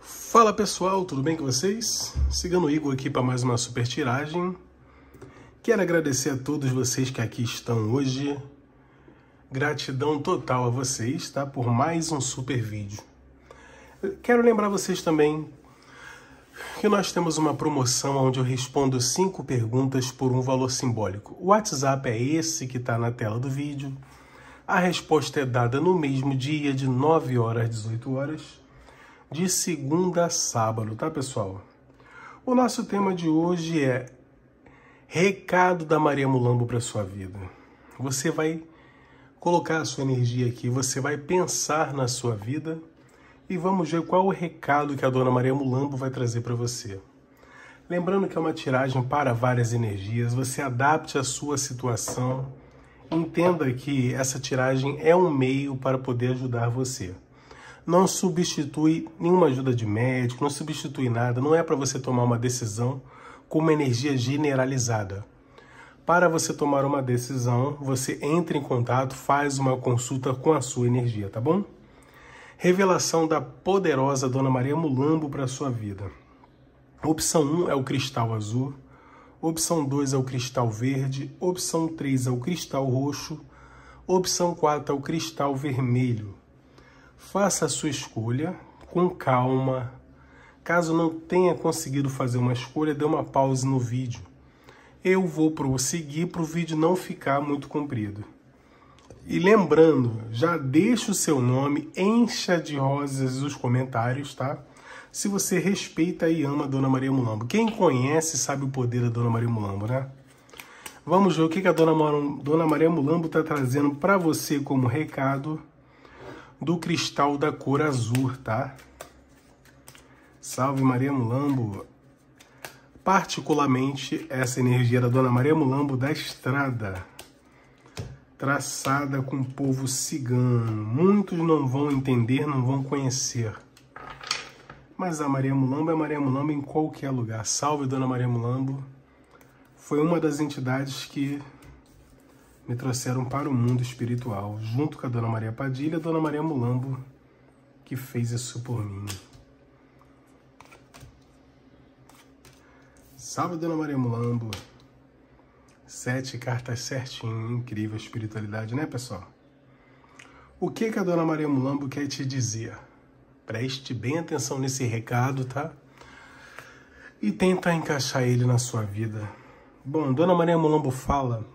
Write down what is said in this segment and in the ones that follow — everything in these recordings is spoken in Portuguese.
Fala pessoal, tudo bem com vocês? Sigando o Igor aqui para mais uma super tiragem. Quero agradecer a todos vocês que aqui estão hoje. Gratidão total a vocês, tá? Por mais um super vídeo. Quero lembrar vocês também que nós temos uma promoção onde eu respondo 5 perguntas por um valor simbólico. O WhatsApp é esse que está na tela do vídeo. A resposta é dada no mesmo dia, de 9 horas às 18 horas. De segunda a sábado, tá, pessoal? O nosso tema de hoje é recado da Maria Mulambo para sua vida. Você vai colocar a sua energia aqui, você vai pensar na sua vida e vamos ver qual o recado que a Dona Maria Mulambo vai trazer para você. Lembrando que é uma tiragem para várias energias, você adapte a sua situação. Entenda que essa tiragem é um meio para poder ajudar você. Não substitui nenhuma ajuda de médico, não substitui nada, não é para você tomar uma decisão com uma energia generalizada. Para você tomar uma decisão, você entra em contato, faz uma consulta com a sua energia, tá bom? Revelação da poderosa Dona Maria Mulambo para a sua vida. Opção 1 é o cristal azul, opção 2 é o cristal verde, opção 3 é o cristal roxo, opção 4 é o cristal vermelho. Faça a sua escolha com calma. Caso não tenha conseguido fazer uma escolha, dê uma pausa no vídeo. Eu vou prosseguir para o vídeo não ficar muito comprido. E lembrando, já deixa o seu nome, encha de rosas os comentários, tá? Se você respeita e ama a Dona Maria Mulambo. Quem conhece sabe o poder da Dona Maria Mulambo, né? Vamos ver o que a Dona Maria Mulambo está trazendo para você como recado do cristal da cor azul, tá? Salve Maria Mulambo. Particularmente essa energia da Dona Maria Mulambo da estrada, traçada com o povo cigano. Muitos não vão entender, não vão conhecer. Mas a Maria Mulambo é Maria Mulambo em qualquer lugar. Salve Dona Maria Mulambo. Foi uma das entidades que me trouxeram para o mundo espiritual, junto com a Dona Maria Padilha, a Dona Maria Mulambo, que fez isso por mim. Salve, Dona Maria Mulambo. 7 cartas certinho, incrível espiritualidade, né, pessoal? O que a Dona Maria Mulambo quer te dizer? Preste bem atenção nesse recado, tá? E tenta encaixar ele na sua vida. Bom, Dona Maria Mulambo fala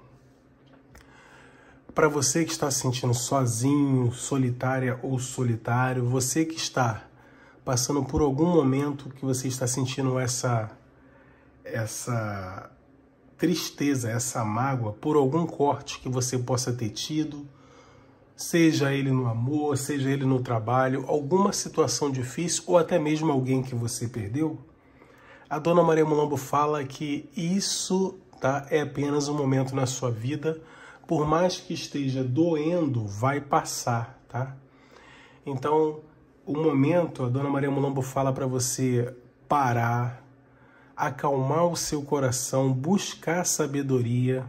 para você que está se sentindo sozinho, solitária ou solitário, você que está passando por algum momento que você está sentindo essa tristeza, essa mágoa, por algum corte que você possa ter tido, seja ele no amor, seja ele no trabalho, alguma situação difícil ou até mesmo alguém que você perdeu, a Dona Maria Mulambo fala que isso, tá, é apenas um momento na sua vida. Por mais que esteja doendo, vai passar, tá? Então, o momento, a Dona Maria Mulambo fala para você parar, acalmar o seu coração, buscar sabedoria.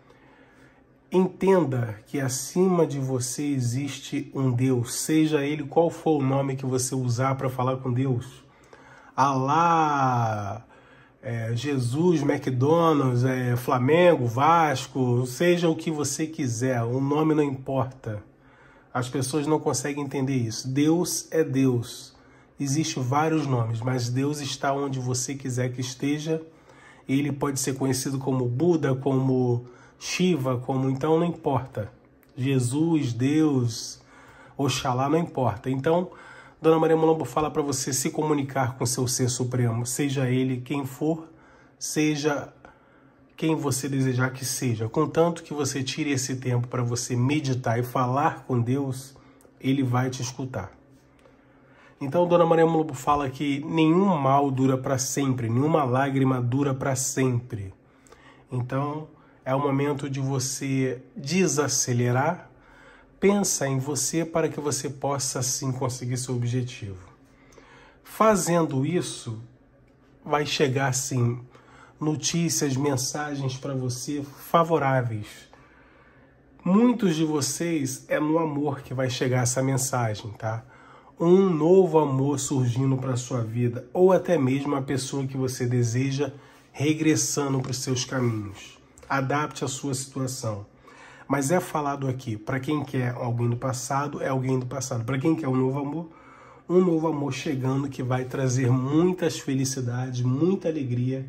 Entenda que acima de você existe um Deus, seja ele qual for o nome que você usar para falar com Deus. Alá, Jesus, McDonald's, Flamengo, Vasco, seja o que você quiser, o nome não importa. As pessoas não conseguem entender isso. Deus é Deus. Existem vários nomes, mas Deus está onde você quiser que esteja. Ele pode ser conhecido como Buda, como Shiva, então não importa. Jesus, Deus, Oxalá, não importa. Então, Dona Maria Mulambo fala para você se comunicar com seu Ser Supremo, seja ele quem for, seja quem você desejar que seja. Contanto que você tire esse tempo para você meditar e falar com Deus, ele vai te escutar. Então, Dona Maria Mulambo fala que nenhum mal dura para sempre, nenhuma lágrima dura para sempre. Então, é o momento de você desacelerar. Pensa em você para que você possa, assim, conseguir seu objetivo. Fazendo isso, vai chegar, assim, notícias, mensagens para você favoráveis. Muitos de vocês é no amor que vai chegar essa mensagem, tá? um novo amor surgindo para a sua vida, ou até mesmo a pessoa que você deseja regressando para os seus caminhos. Adapte a sua situação. Mas é falado aqui, para quem quer alguém do passado, é alguém do passado. Para quem quer um novo amor chegando que vai trazer muitas felicidades, muita alegria.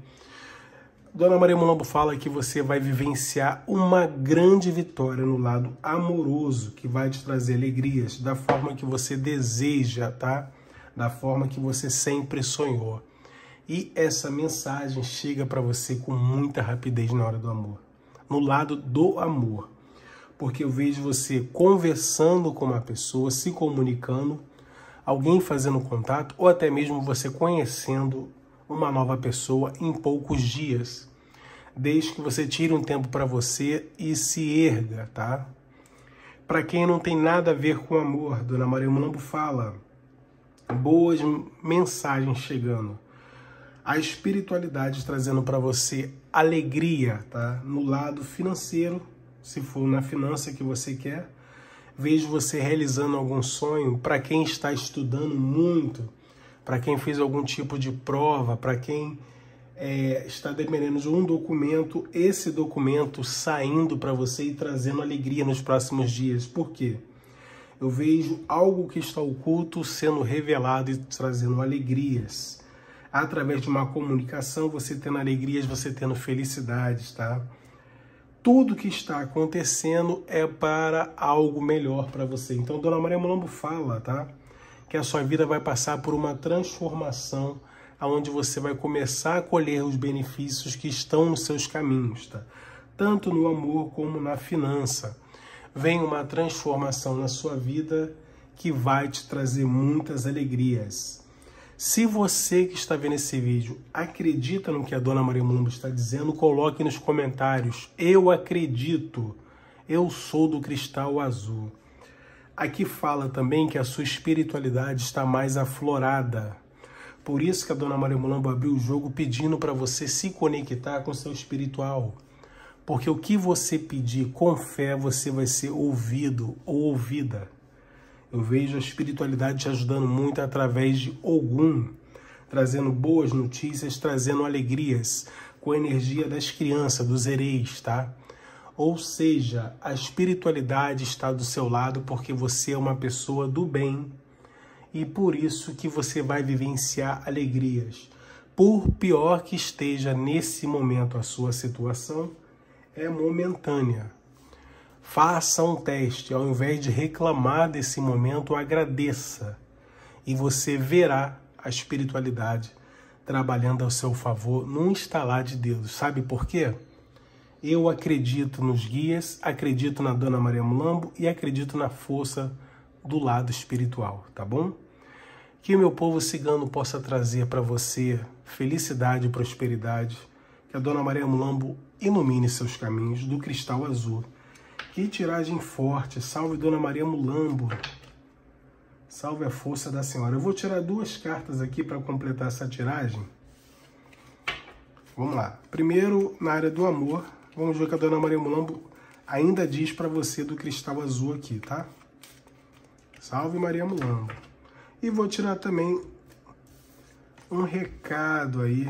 Dona Maria Mulambo fala que você vai vivenciar uma grande vitória no lado amoroso, que vai te trazer alegrias da forma que você deseja, tá? Da forma que você sempre sonhou. E essa mensagem chega para você com muita rapidez na hora do amor. No lado do amor. Porque eu vejo você conversando com uma pessoa, se comunicando, alguém fazendo contato, ou até mesmo você conhecendo uma nova pessoa em poucos dias, desde que você tire um tempo para você e se erga, tá? Para quem não tem nada a ver com amor, Dona Maria Mulambo fala, boas mensagens chegando, a espiritualidade trazendo para você alegria, tá? No lado financeiro, se for na finança que você quer, vejo você realizando algum sonho. Para quem está estudando muito, para quem fez algum tipo de prova, para quem está dependendo de um documento, esse documento saindo para você e trazendo alegria nos próximos dias. Por quê? Eu vejo algo que está oculto sendo revelado e trazendo alegrias. Através de uma comunicação, você tendo alegrias, você tendo felicidades, tá? Tudo que está acontecendo é para algo melhor para você. Então, Dona Maria Mulambo fala, tá? Que a sua vida vai passar por uma transformação, onde você vai começar a colher os benefícios que estão nos seus caminhos, tá? Tanto no amor como na finança. Vem uma transformação na sua vida que vai te trazer muitas alegrias. Se você que está vendo esse vídeo acredita no que a Dona Maria Mulambo está dizendo, coloque nos comentários. Eu acredito, eu sou do cristal azul. Aqui fala também que a sua espiritualidade está mais aflorada. Por isso que a Dona Maria Mulambo abriu o jogo pedindo para você se conectar com o seu espiritual. Porque o que você pedir com fé, você vai ser ouvido ou ouvida. Eu vejo a espiritualidade te ajudando muito através de Ogum, trazendo boas notícias, trazendo alegrias, com a energia das crianças, dos hereis, tá? Ou seja, a espiritualidade está do seu lado porque você é uma pessoa do bem e por isso que você vai vivenciar alegrias. Por pior que esteja nesse momento a sua situação, é momentânea. Faça um teste, ao invés de reclamar desse momento, agradeça. E você verá a espiritualidade trabalhando ao seu favor num instalar de dedos. Sabe por quê? Eu acredito nos guias, acredito na Dona Maria Mulambo e acredito na força do lado espiritual, tá bom? Que o meu povo cigano possa trazer para você felicidade e prosperidade. Que a Dona Maria Mulambo ilumine seus caminhos do cristal azul. Que tiragem forte, salve Dona Maria Mulambo, salve a força da senhora. Eu vou tirar duas cartas aqui para completar essa tiragem. Vamos lá. Primeiro, na área do amor, vamos ver o que a Dona Maria Mulambo ainda diz para você do cristal azul aqui, tá? Salve Maria Mulambo. E vou tirar também um recado aí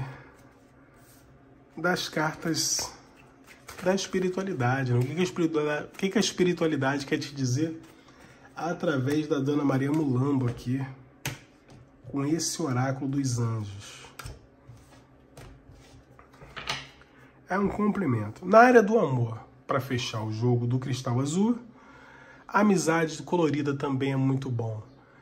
das cartas da espiritualidade. O que a espiritualidade quer te dizer? Através da Dona Maria Mulambo aqui, com esse oráculo dos anjos. É um complemento. Na área do amor, para fechar o jogo do cristal azul, a amizade colorida também é muito bom.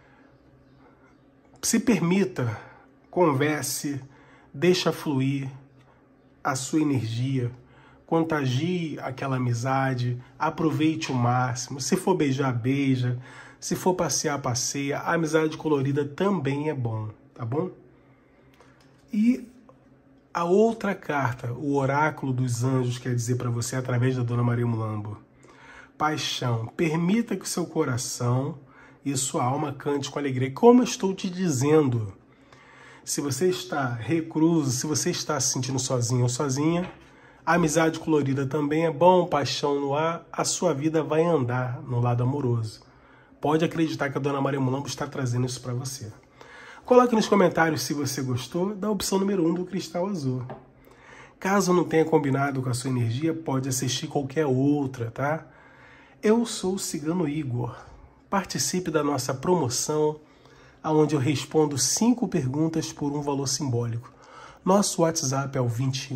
Se permita, converse, deixa fluir a sua energia, contagie aquela amizade, aproveite o máximo. Se for beijar, beija. Se for passear, passeia. A amizade colorida também é bom, tá bom? E a outra carta, o oráculo dos anjos, quer dizer para você através da Dona Maria Mulambo. Paixão. Permita que o seu coração e sua alma cante com alegria. Como eu estou te dizendo, se você está recluso, se você está se sentindo sozinho ou sozinha, a amizade colorida também é bom, paixão no ar, a sua vida vai andar no lado amoroso. Pode acreditar que a Dona Maria Mulambo está trazendo isso para você. Coloque nos comentários se você gostou da opção número 1 do cristal azul. Caso não tenha combinado com a sua energia, pode assistir qualquer outra, tá? Eu sou o Cigano Igor. Participe da nossa promoção, onde eu respondo 5 perguntas por um valor simbólico. Nosso WhatsApp é o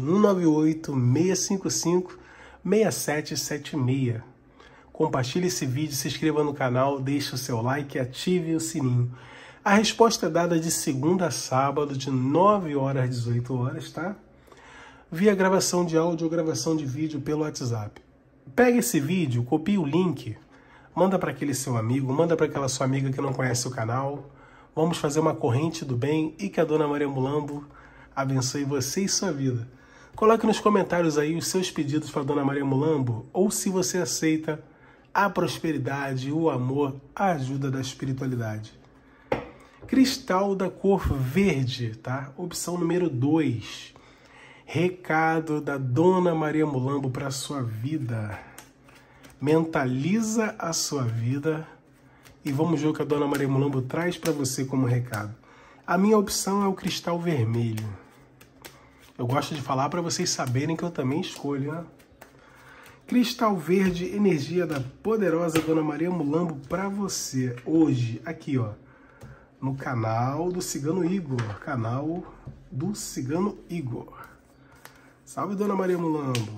2198-655-6776. Compartilhe esse vídeo, se inscreva no canal, deixe o seu like e ative o sininho. A resposta é dada de segunda a sábado, de 9 horas às 18 horas, tá? Via gravação de áudio ou gravação de vídeo pelo WhatsApp. Pega esse vídeo, copia o link, manda para aquele seu amigo, manda para aquela sua amiga que não conhece o canal. Vamos fazer uma corrente do bem e que a Dona Maria Mulambo abençoe você e sua vida. Coloque nos comentários aí os seus pedidos para a Dona Maria Mulambo, ou se você aceita a prosperidade, o amor, a ajuda da espiritualidade. Cristal da cor verde, tá? Opção número 2. Recado da Dona Maria Mulambo para a sua vida. Mentaliza a sua vida e vamos ver o que a Dona Maria Mulambo traz para você como recado. A minha opção é o cristal vermelho. Eu gosto de falar para vocês saberem que eu também escolho, né? Cristal verde, energia da poderosa Dona Maria Mulambo para você. Hoje, aqui, ó, no canal do Cigano Igor. Canal do Cigano Igor. Salve, Dona Maria Mulambo.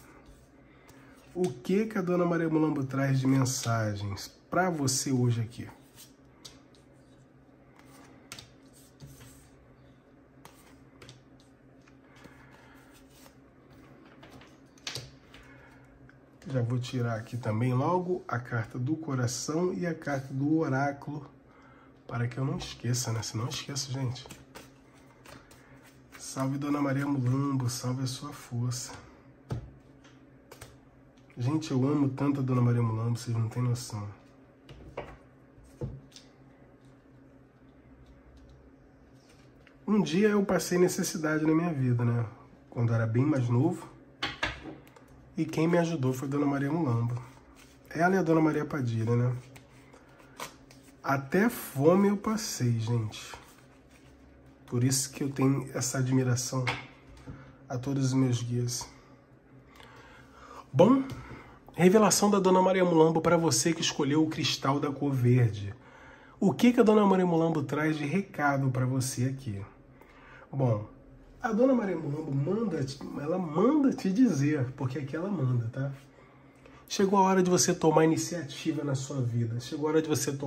O que a Dona Maria Mulambo traz de mensagens para você hoje aqui? Já vou tirar aqui também logo a carta do coração e a carta do oráculo, para que eu não esqueça, né? Se não esqueço, gente. Salve, Dona Maria Mulambo, salve a sua força. Gente, eu amo tanto a Dona Maria Mulambo, vocês não têm noção. Um dia eu passei necessidade na minha vida, né? Quando eu era bem mais novo. E quem me ajudou foi a Dona Maria Mulambo. Ela e a Dona Maria Padilha, né? Até fome eu passei, gente. Por isso que eu tenho essa admiração a todos os meus guias. Bom, revelação da Dona Maria Mulambo para você que escolheu o cristal da cor verde. O que a Dona Maria Mulambo traz de recado para você aqui? Bom, a Dona Maria Mulambo manda te dizer, porque aqui ela manda, tá? Chegou a hora de você tomar iniciativa na sua vida. Chegou a hora de você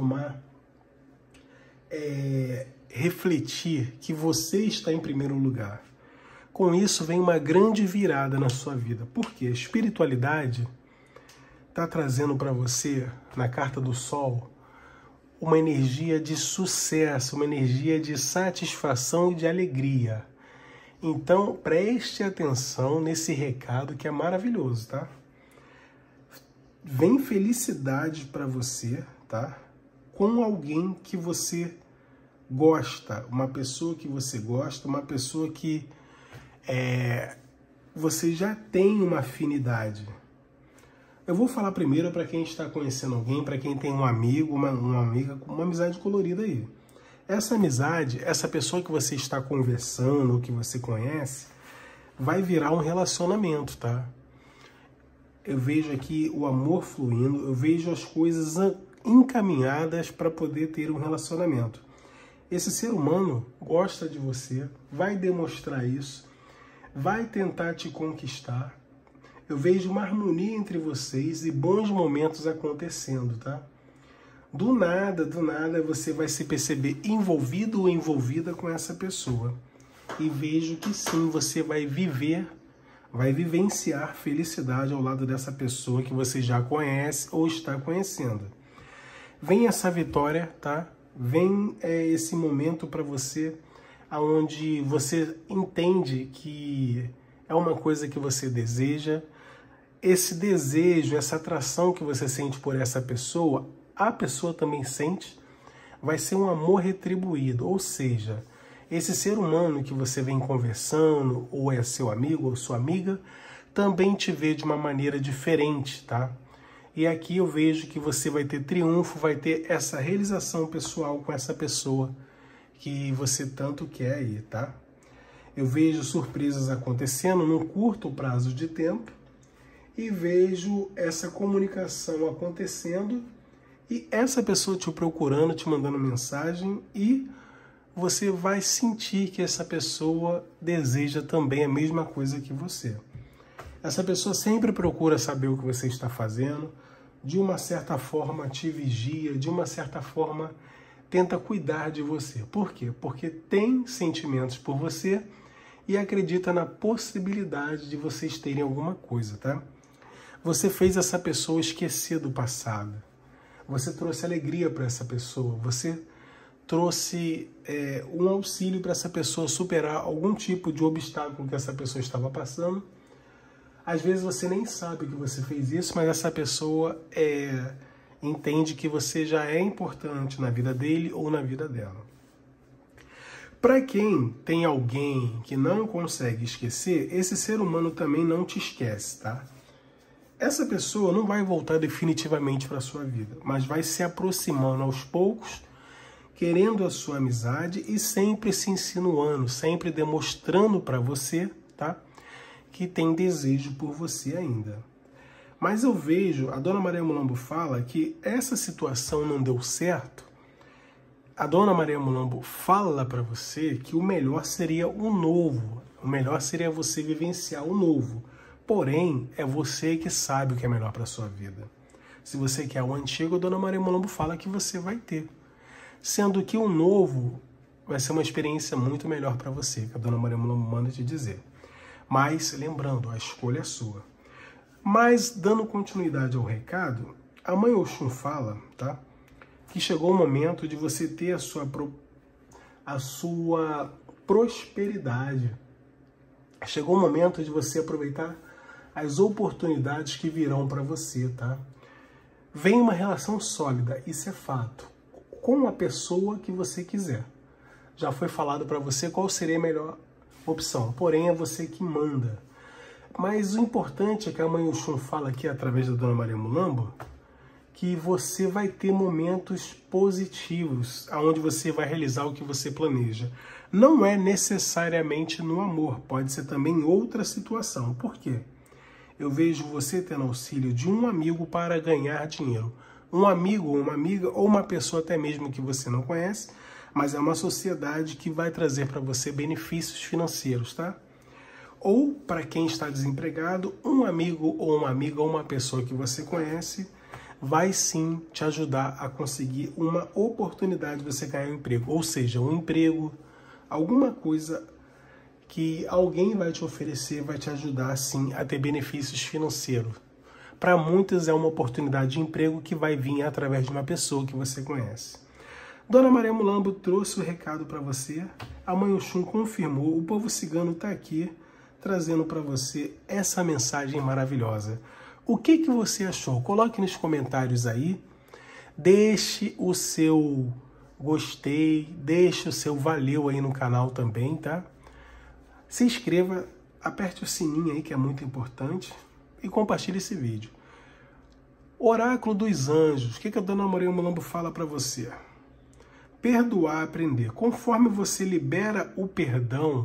refletir que você está em primeiro lugar. Com isso vem uma grande virada na sua vida. Porque a espiritualidade está trazendo para você, na carta do Sol, uma energia de sucesso, uma energia de satisfação e de alegria. Então, preste atenção nesse recado que é maravilhoso, tá? Vem felicidade para você, tá? Com alguém que você gosta, uma pessoa que você gosta, uma pessoa que você já tem uma afinidade. Eu vou falar primeiro para quem está conhecendo alguém, para quem tem um amigo, uma amiga com uma amizade colorida aí. Essa amizade, essa pessoa que você está conversando, ou que você conhece, vai virar um relacionamento, tá? Eu vejo aqui o amor fluindo, eu vejo as coisas encaminhadas para poder ter um relacionamento. Esse ser humano gosta de você, vai demonstrar isso, vai tentar te conquistar. Eu vejo uma harmonia entre vocês e bons momentos acontecendo, tá? Do nada, você vai se perceber envolvido ou envolvida com essa pessoa. E vejo que sim, você vai vivenciar felicidade ao lado dessa pessoa que você já conhece ou está conhecendo. Vem essa vitória, tá? Vem esse momento para você, onde você entende que é uma coisa que você deseja. Esse desejo, essa atração que você sente por essa pessoa, a pessoa também sente, vai ser um amor retribuído. Ou seja, esse ser humano que você vem conversando, ou é seu amigo ou sua amiga, também te vê de uma maneira diferente, tá? E aqui eu vejo que você vai ter triunfo, vai ter essa realização pessoal com essa pessoa que você tanto quer aí, tá? Eu vejo surpresas acontecendo num curto prazo de tempo e vejo essa comunicação acontecendo e essa pessoa te procurando, te mandando mensagem e você vai sentir que essa pessoa deseja também a mesma coisa que você. Essa pessoa sempre procura saber o que você está fazendo, de uma certa forma te vigia, de uma certa forma tenta cuidar de você. Por quê? Porque tem sentimentos por você e acredita na possibilidade de vocês terem alguma coisa, tá? Você fez essa pessoa esquecer do passado. Você trouxe alegria para essa pessoa. Você trouxe um auxílio para essa pessoa superar algum tipo de obstáculo que essa pessoa estava passando. Às vezes você nem sabe que você fez isso, mas essa pessoa entende que você já é importante na vida dele ou na vida dela. Para quem tem alguém que não consegue esquecer, esse ser humano também não te esquece, tá? Essa pessoa não vai voltar definitivamente para a sua vida, mas vai se aproximando aos poucos, querendo a sua amizade e sempre se insinuando, sempre demonstrando para você, tá? Que tem desejo por você ainda. Mas eu vejo, a Dona Maria Mulambo fala que essa situação não deu certo. A Dona Maria Mulambo fala para você que o melhor seria o novo. O melhor seria você vivenciar o novo. Porém, é você que sabe o que é melhor para a sua vida. Se você quer o antigo, a Dona Maria Mulambo fala que você vai ter. Sendo que o novo vai ser uma experiência muito melhor para você, que a Dona Maria Mulambo manda te dizer. Mas, lembrando, a escolha é sua. Mas, dando continuidade ao recado, a Mãe Oxum fala, tá? Que chegou o momento de você ter a sua prosperidade. Chegou o momento de você aproveitar as oportunidades que virão para você, tá? Vem uma relação sólida, isso é fato, com a pessoa que você quiser. Já foi falado para você qual seria a melhor opção, porém é você que manda. Mas o importante é que a Mãe Oxum fala aqui, através da Dona Maria Mulambo, que você vai ter momentos positivos, onde você vai realizar o que você planeja. Não é necessariamente no amor, pode ser também em outra situação. Por quê? Eu vejo você tendo auxílio de um amigo para ganhar dinheiro. Um amigo ou uma amiga, ou uma pessoa até mesmo que você não conhece, mas é uma sociedade que vai trazer para você benefícios financeiros, tá? Ou, para quem está desempregado, um amigo ou uma amiga ou uma pessoa que você conhece vai sim te ajudar a conseguir uma oportunidade de você ganhar um emprego. Ou seja, um emprego, alguma coisa que alguém vai te oferecer, vai te ajudar sim a ter benefícios financeiros. Para muitos é uma oportunidade de emprego que vai vir através de uma pessoa que você conhece. Dona Maria Mulambo trouxe o recado para você, a Mãe Oxum confirmou, o povo cigano está aqui trazendo para você essa mensagem maravilhosa. O que você achou? Coloque nos comentários aí, deixe o seu gostei, deixe o seu valeu aí no canal também, tá? Se inscreva, aperte o sininho aí que é muito importante e compartilhe esse vídeo. Oráculo dos Anjos, o que a Dona Maria Mulambo fala para você? Perdoar, aprender. Conforme você libera o perdão,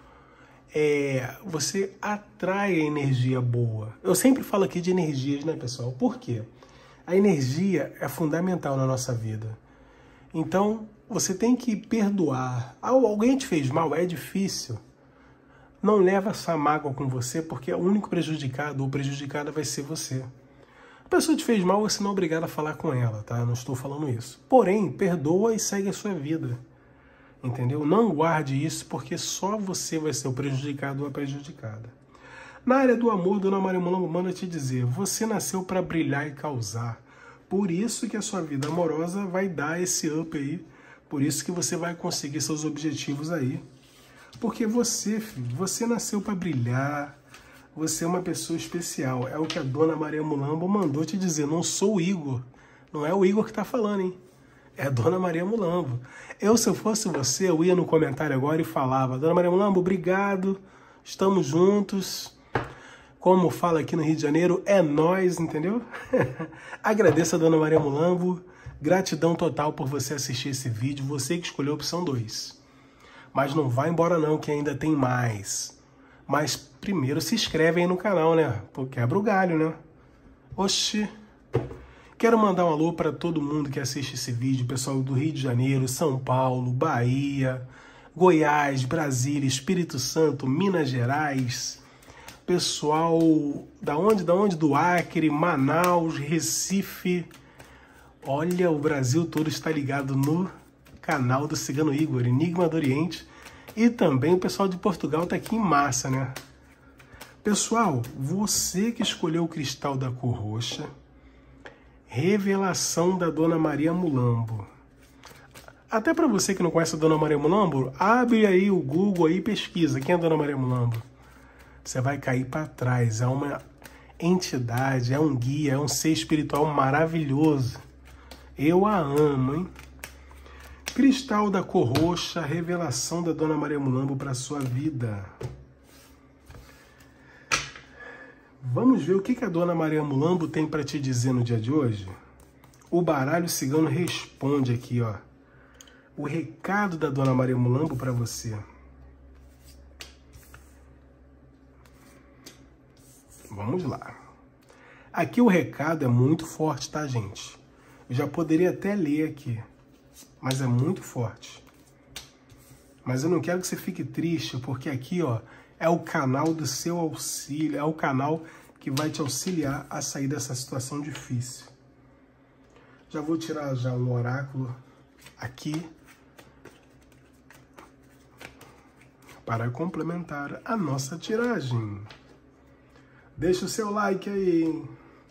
você atrai a energia boa. Eu sempre falo aqui de energias, né, pessoal? Por quê? A energia é fundamental na nossa vida. Então, você tem que perdoar. Alguém te fez mal, é difícil. Não leva essa mágoa com você, porque o único prejudicado ou prejudicada vai ser você. A pessoa te fez mal, você não é obrigado a falar com ela, tá? Não estou falando isso. Porém, perdoa e segue a sua vida. Entendeu? Não guarde isso, porque só você vai ser o prejudicado ou a prejudicada. Na área do amor, Dona Maria Mulambo manda te dizer, você nasceu para brilhar e causar. Por isso que a sua vida amorosa vai dar esse up aí. Por isso que você vai conseguir seus objetivos aí. Porque você, filho, você nasceu para brilhar. Você é uma pessoa especial. É o que a Dona Maria Mulambo mandou te dizer. Não sou o Igor. Não é o Igor que está falando, hein? É a Dona Maria Mulambo. Se eu fosse você, eu ia no comentário agora e falava, Dona Maria Mulambo, obrigado. Estamos juntos. Como fala aqui no Rio de Janeiro, é nóis, entendeu? Agradeço a Dona Maria Mulambo. Gratidão total por você assistir esse vídeo. Você que escolheu a opção 2. Mas não vai embora não, que ainda tem mais. Mas primeiro se inscreve aí no canal, né? Pô, quebra o galho, né? Oxi. Quero mandar um alô para todo mundo que assiste esse vídeo. Pessoal do Rio de Janeiro, São Paulo, Bahia, Goiás, Brasília, Espírito Santo, Minas Gerais. Pessoal da onde? Do Acre, Manaus, Recife. Olha, o Brasil todo está ligado no canal do Cigano Igor, Enigma do Oriente. E também o pessoal de Portugal está aqui em massa, né? Pessoal, você que escolheu o cristal da cor roxa, revelação da Dona Maria Mulambo. Até para você que não conhece a Dona Maria Mulambo, abre aí o Google aí e pesquisa. Quem é a Dona Maria Mulambo? Você vai cair para trás. É uma entidade, é um guia, é um ser espiritual maravilhoso. Eu a amo, hein? Cristal da cor roxa, revelação da Dona Maria Mulambo para sua vida. Vamos ver o que a Dona Maria Mulambo tem para te dizer no dia de hoje? O baralho cigano responde aqui, ó. O recado da Dona Maria Mulambo para você. Vamos lá. Aqui o recado é muito forte, tá, gente? Eu já poderia até ler aqui, mas é muito forte. Mas eu não quero que você fique triste, porque aqui, ó, é o canal do seu auxílio, é o canal que vai te auxiliar a sair dessa situação difícil. Já vou tirar já um oráculo aqui para complementar a nossa tiragem. Deixa o seu like aí, hein?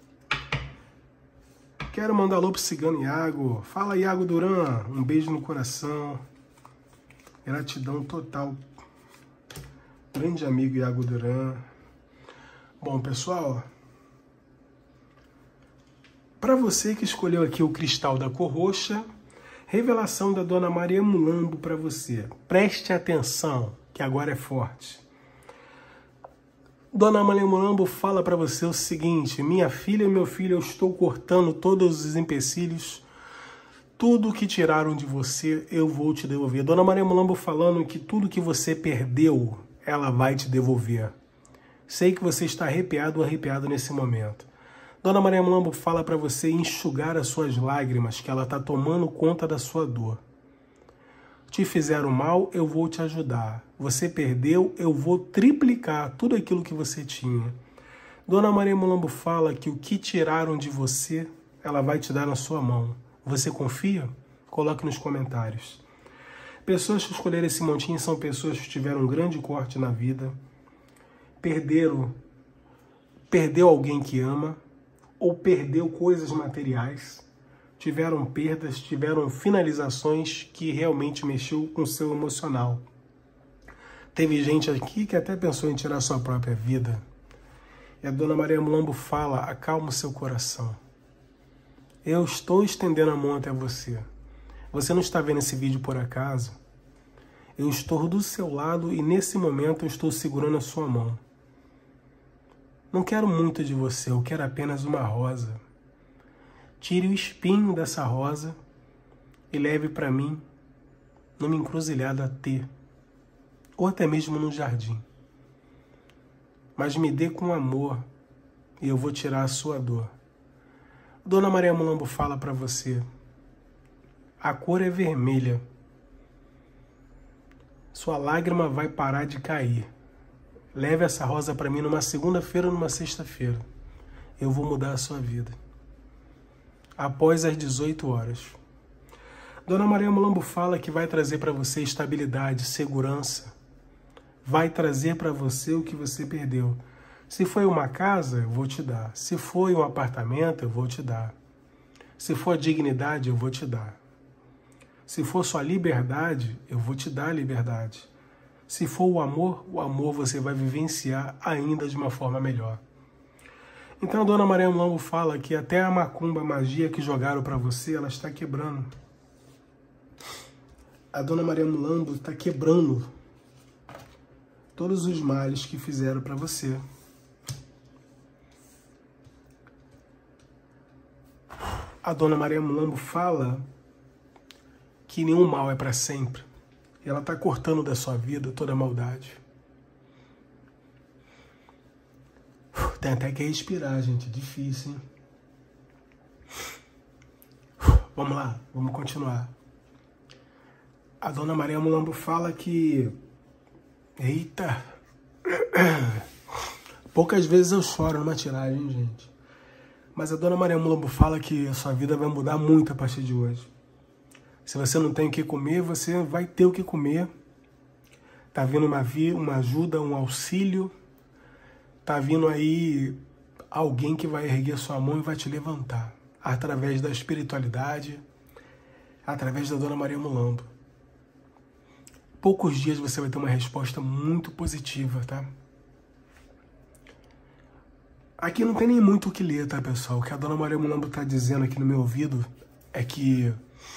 Quero mandar alô pro Cigano Iago. Fala, Iago Duran. Um beijo no coração. Gratidão total. Grande amigo Iago Duran. Bom, pessoal, para você que escolheu aqui o cristal da cor roxa, revelação da Dona Maria Mulambo para você. Preste atenção, que agora é forte. Dona Maria Mulambo fala para você o seguinte: minha filha e meu filho, eu estou cortando todos os empecilhos. Tudo que tiraram de você, eu vou te devolver. Dona Maria Mulambo falando que tudo que você perdeu, ela vai te devolver. Sei que você está arrepiado ou arrepiado nesse momento. Dona Maria Mulambo fala para você enxugar as suas lágrimas, que ela está tomando conta da sua dor. Te fizeram mal, eu vou te ajudar. Você perdeu, eu vou triplicar tudo aquilo que você tinha. Dona Maria Mulambo fala que o que tiraram de você, ela vai te dar na sua mão. Você confia? Coloque nos comentários. Pessoas que escolheram esse montinho são pessoas que tiveram um grande corte na vida, perdeu alguém que ama, ou perdeu coisas materiais, tiveram perdas, tiveram finalizações que realmente mexeu com o seu emocional. Teve gente aqui que até pensou em tirar sua própria vida. E a Dona Maria Mulambo fala: acalma o seu coração. Eu estou estendendo a mão até você. Você não está vendo esse vídeo por acaso. Eu estou do seu lado e nesse momento eu estou segurando a sua mão. Não quero muito de você, eu quero apenas uma rosa. Tire o espinho dessa rosa e leve para mim numa encruzilhada T, ou até mesmo no jardim. Mas me dê com amor e eu vou tirar a sua dor. Dona Maria Mulambo fala para você: a cor é vermelha. Sua lágrima vai parar de cair. Leve essa rosa para mim numa segunda-feira ou numa sexta-feira. Eu vou mudar a sua vida. Após as 18 horas. Dona Maria Mulambo fala que vai trazer para você estabilidade, segurança. Vai trazer para você o que você perdeu. Se foi uma casa, eu vou te dar. Se foi um apartamento, eu vou te dar. Se for a dignidade, eu vou te dar. Se for sua liberdade, eu vou te dar a liberdade. Se for o amor você vai vivenciar ainda de uma forma melhor. Então a Dona Maria Mulambo fala que até a macumba, a magia que jogaram para você, ela está quebrando. A Dona Maria Mulambo está quebrando todos os males que fizeram para você. a Dona Maria Mulambo fala que nenhum mal é para sempre. E ela está cortando da sua vida toda a maldade. Tem até que respirar, gente. Difícil, hein? Vamos lá, vamos continuar. A Dona Maria Mulambo fala que... Eita! Poucas vezes eu choro numa tiragem, gente. Mas a Dona Maria Mulambo fala que a sua vida vai mudar muito a partir de hoje. Se você não tem o que comer, você vai ter o que comer. Tá vindo uma ajuda, um auxílio. Tá vindo aí alguém que vai erguer sua mão e vai te levantar. Através da espiritualidade, através da Dona Maria Mulambo. Poucos dias você vai ter uma resposta muito positiva, tá? Aqui não tem nem muito o que ler, tá, pessoal? O que a Dona Maria Mulambo tá dizendo aqui no meu ouvido é que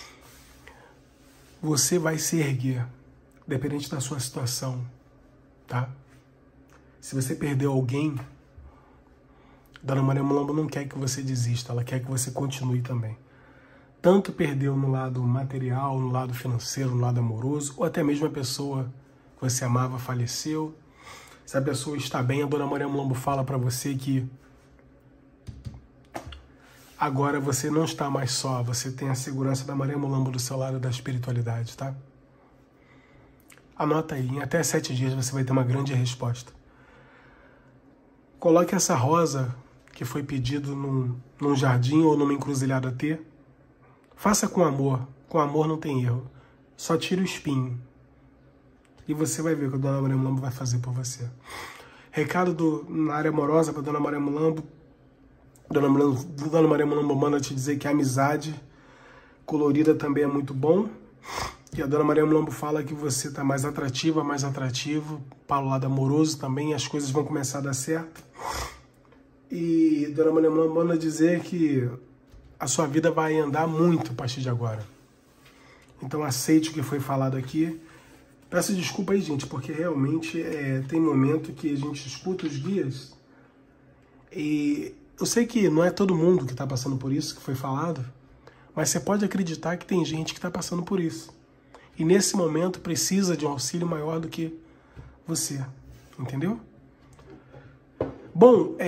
você vai se erguer, dependente da sua situação, tá? Se você perdeu alguém, Dona Maria Mulambo não quer que você desista, ela quer que você continue também. Tanto perdeu no lado material, no lado financeiro, no lado amoroso, ou até mesmo a pessoa que você amava faleceu. Se a pessoa está bem, a Dona Maria Mulambo fala para você que agora você não está mais só, você tem a segurança da Maria Mulambo do seu lado da espiritualidade, tá? Anota aí, em até 7 dias você vai ter uma grande resposta. Coloque essa rosa que foi pedido num jardim ou numa encruzilhada T. Faça com amor não tem erro. Só tira o espinho. E você vai ver o que a Dona Maria Mulambo vai fazer por você. Recado na área amorosa para Dona Maria Mulambo. Dona Maria Mulambo manda te dizer que a amizade colorida também é muito bom. E a Dona Maria Mulambo fala que você está mais atrativa, mais atrativo. Para o lado amoroso também, as coisas vão começar a dar certo. E Dona Maria Mulambo manda dizer que a sua vida vai andar muito a partir de agora. Então aceite o que foi falado aqui. Peço desculpa aí, gente, porque realmente tem momento que a gente escuta os guias e eu sei que não é todo mundo que está passando por isso que foi falado, mas você pode acreditar que tem gente que está passando por isso. E nesse momento precisa de um auxílio maior do que você, entendeu? Bom,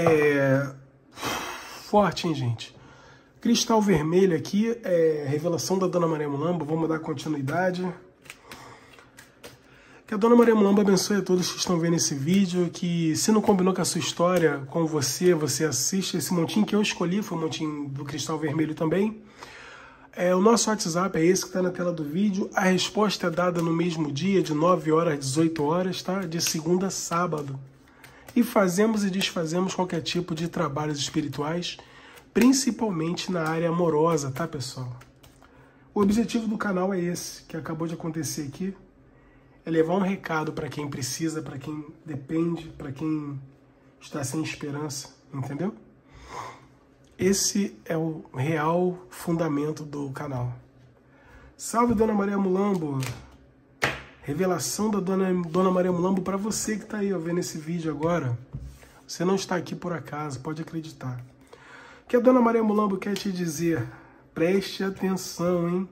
forte, hein, gente? Cristal vermelho aqui, revelação da Dona Maria Mulambo, vamos dar continuidade. Que a Dona Maria Mulambo abençoe a todos que estão vendo esse vídeo, que se não combinou com a sua história, com você assiste. Esse montinho que eu escolhi foi o montinho do Cristal Vermelho também. O nosso WhatsApp é esse que está na tela do vídeo. A resposta é dada no mesmo dia, de 9 horas às 18 horas, tá? De segunda a sábado. E fazemos e desfazemos qualquer tipo de trabalhos espirituais, principalmente na área amorosa, tá, pessoal? O objetivo do canal é esse, que acabou de acontecer aqui. É levar um recado para quem precisa, para quem depende, para quem está sem esperança, entendeu? Esse é o real fundamento do canal. Salve, Dona Maria Mulambo! Revelação da Dona Maria Mulambo para você que está aí vendo esse vídeo agora. Você não está aqui por acaso, pode acreditar. O que a Dona Maria Mulambo quer te dizer? Preste atenção, hein?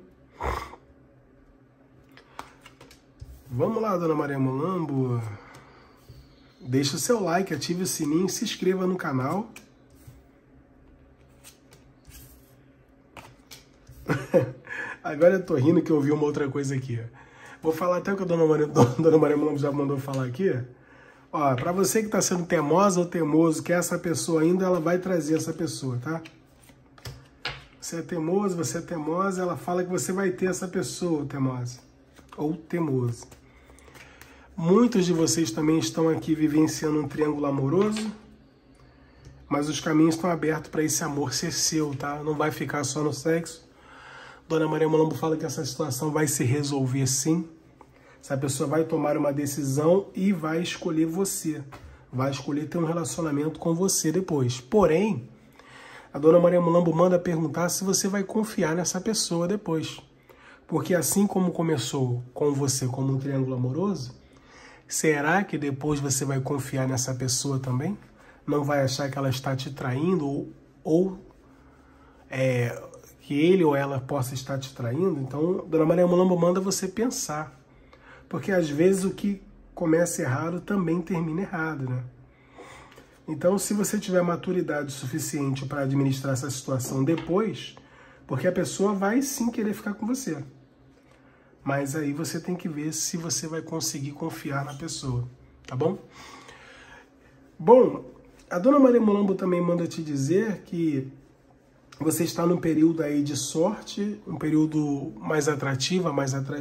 Vamos lá, Dona Maria Mulambo. Deixe o seu like, ative o sininho, se inscreva no canal. Agora eu tô rindo que eu ouvi uma outra coisa aqui. Vou falar até o que a Dona Maria Mulambo já mandou falar aqui. Ó, pra você que tá sendo teimosa ou teimoso, que essa pessoa ainda, ela vai trazer essa pessoa, tá? Você é teimoso, você é teimosa, ela fala que você vai ter essa pessoa teimosa ou teimoso. Muitos de vocês também estão aqui vivenciando um triângulo amoroso, mas os caminhos estão abertos para esse amor ser seu, tá? Não vai ficar só no sexo. Dona Maria Mulambo fala que essa situação vai se resolver sim. Essa pessoa vai tomar uma decisão e vai escolher você. Vai escolher ter um relacionamento com você depois. Porém, a Dona Maria Mulambo manda perguntar se você vai confiar nessa pessoa depois. Porque assim como começou com você como um triângulo amoroso, será que depois você vai confiar nessa pessoa também? Não vai achar que ela está te traindo ou que ele ou ela possa estar te traindo, então Dona Maria Mulamba manda você pensar. Porque às vezes o que começa errado também termina errado, né? Então, se você tiver maturidade suficiente para administrar essa situação depois, porque a pessoa vai sim querer ficar com você. Mas aí você tem que ver se você vai conseguir confiar na pessoa, tá bom? Bom, a Dona Maria Mulamba também manda te dizer que você está num período aí de sorte, um período mais atrativo,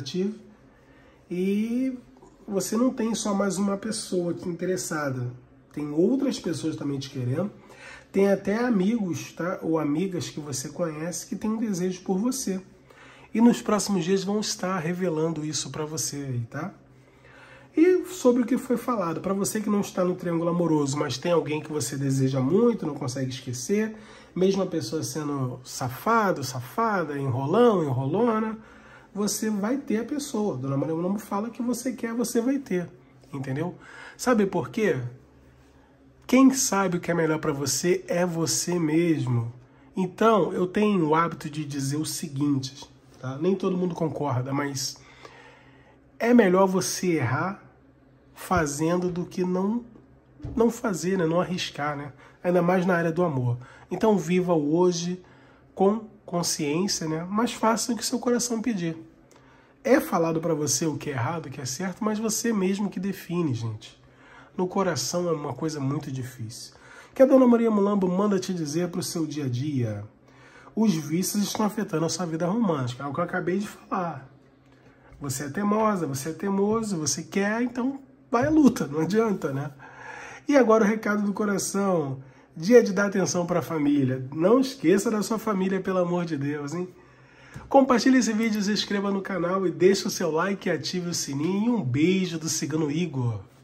e você não tem só mais uma pessoa interessada. Tem outras pessoas também te querendo. Tem até amigos, tá? Ou amigas que você conhece que têm um desejo por você. E nos próximos dias vão estar revelando isso para você aí, tá? E sobre o que foi falado, para você que não está no triângulo amoroso, mas tem alguém que você deseja muito, não consegue esquecer, mesmo a pessoa sendo safado, safada, enrolão, enrolona, você vai ter a pessoa. Dona Maria Mulamba fala que você quer, você vai ter, entendeu? Sabe por quê? Quem sabe o que é melhor para você é você mesmo. Então, eu tenho o hábito de dizer o seguinte, tá? Nem todo mundo concorda, mas é melhor você errar fazendo do que não fazer, né? Não arriscar, né? Ainda mais na área do amor. Então, viva o hoje com consciência, né? Mas faça o que seu coração pedir. É falado para você o que é errado, o que é certo, mas você mesmo que define, gente. No coração é uma coisa muito difícil. Que a Dona Maria Mulamba manda te dizer para o seu dia a dia. Os vícios estão afetando a sua vida romântica. É o que eu acabei de falar. Você é teimosa, você é teimoso, você quer, então vai à luta, não adianta, né? E agora o recado do coração. Dia de dar atenção para a família. Não esqueça da sua família, pelo amor de Deus, hein? Compartilhe esse vídeo, se inscreva no canal e deixe o seu like e ative o sininho. E um beijo do Cigano Igor.